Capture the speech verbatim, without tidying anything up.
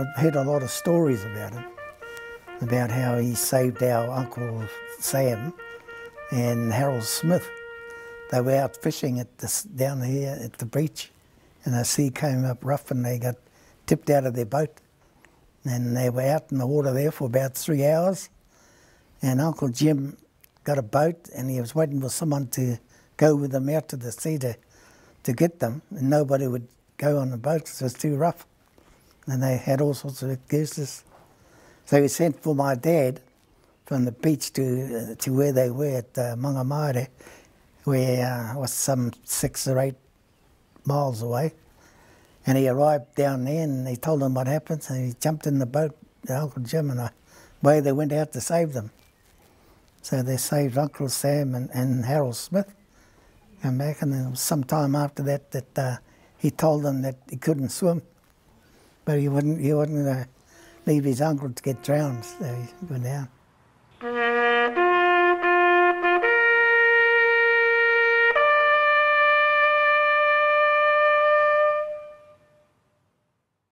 heard a lot of stories about him, about how he saved our Uncle Sam and Harold Smith. They were out fishing at this, down here at the beach, and the sea came up rough and they got tipped out of their boat. And they were out in the water there for about three hours. And Uncle Jim got a boat and he was waiting for someone to go with them out to the sea to, to get them. And nobody would go on the boat because it was too rough. And they had all sorts of excuses. So he sent for my dad from the beach to uh, to where they were at uh, Māori, where uh, was some six or eight miles away. And he arrived down there and he told them what happened. So he jumped in the boat, Uncle Jim, and away they went out to save them. So they saved Uncle Sam and, and Harold Smith. Come back, and then it was some time after that that uh, he told them that he couldn't swim, but he wouldn't he wouldn't uh, leave his uncle to get drowned, so he went down.